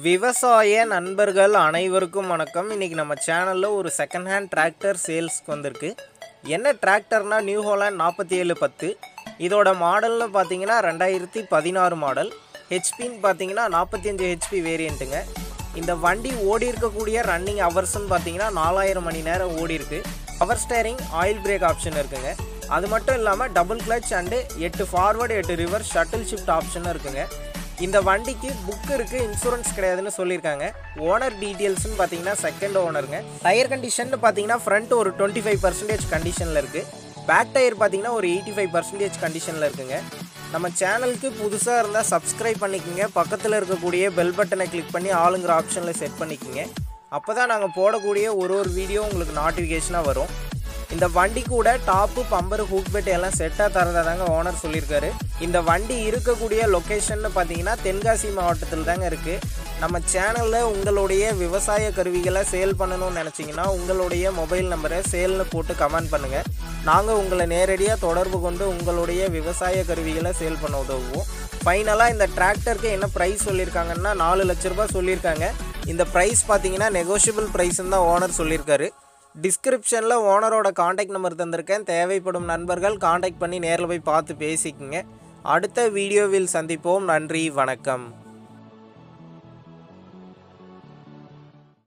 விவசாய நண்பர்கள் அனைவருக்கும் வணக்கம். இன்றைக்கி நம்ம சேனலில் ஒரு செகண்ட் ஹேண்ட் டிராக்டர் சேல்ஸ்க்கு வந்திருக்கு. என்ன டிராக்டர்னா நியூ ஹாலண்ட் 4710. இதோட மாடல்னு பார்த்தீங்கன்னா 2016 மாடல். ஹெச்பின்னு பார்த்தீங்கன்னா 45 ஹெச்பி வேரியண்ட்டுங்க. இந்த வண்டி ஓடி இருக்கக்கூடிய ரன்னிங் ஹவர்ஸ்ன்னு பார்த்தீங்கன்னா 4000 மணி நேரம் ஓடி இருக்கு. Power steering, oil brake option இருக்குங்க. அது மட்டும் இல்லாமல் double clutch and 8 forward 8 reverse shuttle shift ஆப்ஷனும் இருக்குங்க. இந்த வண்டிக்கு புக் இருக்குது, இன்சூரன்ஸ் கிடையாதுன்னு சொல்லியிருக்காங்க. ஓனர் டீட்டெயில்ஸ்னு பார்த்தீங்கன்னா செகண்ட் ஓனருங்க. டயர் கண்டிஷன் பார்த்தீங்கன்னா ஃப்ரண்ட் ஒரு 25% கண்டிஷனில் இருக்குது. பேக் டயர் பார்த்தீங்கன்னா ஒரு 85% கண்டிஷனில் இருக்குங்க. நம்ம சேனலுக்கு புதுசாக இருந்தால் சப்ஸ்கிரைப் பண்ணிக்கோங்க. பக்கத்தில் இருக்கக்கூடிய பெல் பட்டனை கிளிக் பண்ணி ஆளுங்கிற ஆப்ஷனில் செட் பண்ணிக்கோங்க. அப்போ தான் நாங்கள் போடக்கூடிய ஒரு வீடியோ உங்களுக்கு நோட்டிஃபிகேஷனாக வரும். இந்த வண்டி கூட டாப்பு, பம்பரு, ஹூக் பெட் எல்லாம் செட்டாக தரதா தாங்க ஓனர் சொல்லியிருக்காரு. இந்த வண்டி இருக்கக்கூடிய லொக்கேஷன் பார்த்தீங்கன்னா தென்காசி மாவட்டத்தில் தாங்க இருக்குது. நம்ம சேனலில் உங்களுடைய விவசாய கருவிகளை சேல் பண்ணணும்னு நினச்சிங்கன்னா உங்களுடைய மொபைல் நம்பரை சேல்னு போட்டு கமெண்ட் பண்ணுங்கள். நாங்கள் உங்களை நேரடியாக தொடர்பு கொண்டு உங்களுடைய விவசாய கருவிகளை சேல் பண்ண உதவுவோம். ஃபைனலாக இந்த டிராக்டருக்கு என்ன ப்ரைஸ் சொல்லியிருக்காங்கன்னா 4 லட்ச ரூபாய் சொல்லியிருக்காங்க. இந்த ப்ரைஸ் பார்த்தீங்கன்னா நெகோஷியபிள் ப்ரைஸ்ன்னு தான் ஓனர் சொல்லியிருக்காரு. டிஸ்கிரிப்ஷனில் ஓனரோட காண்டாக்ட் நம்பர் தந்திருக்கேன். தேவைப்படும் நண்பர்கள் காண்டாக்ட் பண்ணி நேரில் போய் பார்த்து பேசிக்கங்க. அடுத்த வீடியோவில் சந்திப்போம். நன்றி, வணக்கம்.